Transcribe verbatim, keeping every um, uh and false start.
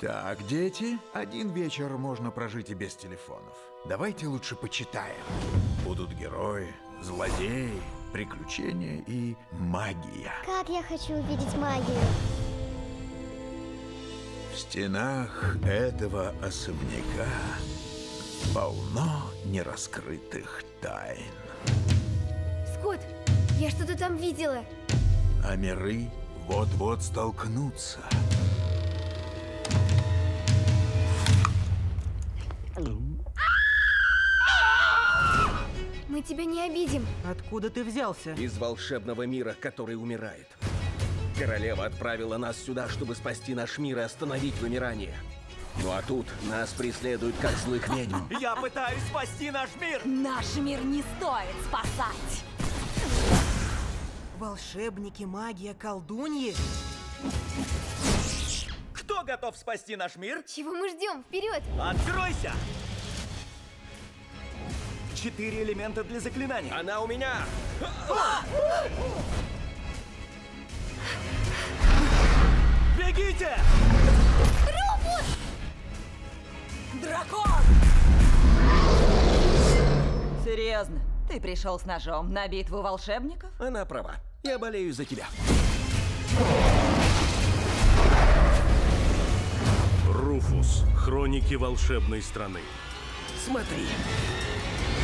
Так, дети, один вечер можно прожить и без телефонов. Давайте лучше почитаем. Будут герои, злодеи, приключения и магия. Как я хочу увидеть магию. В стенах этого особняка полно нераскрытых тайн. Скотт, я что-то там видела. А миры вот-вот столкнутся. Мы тебя не обидим. Откуда ты взялся? Из волшебного мира, который умирает. Королева отправила нас сюда, чтобы спасти наш мир и остановить вымирание. Ну а тут нас преследуют как злых ведьм. Я пытаюсь спасти наш мир! Наш мир не стоит спасать! Волшебники, магия, колдуньи? Кто готов спасти наш мир? Чего мы ждем? Вперед! Откройся! Четыре элемента для заклинания. Она у меня! Бегите! Руфус! Дракон! Серьезно? Ты пришел с ножом на битву волшебников? Она права. Я болею за тебя. Руфус. Хроники волшебной страны. Смотри.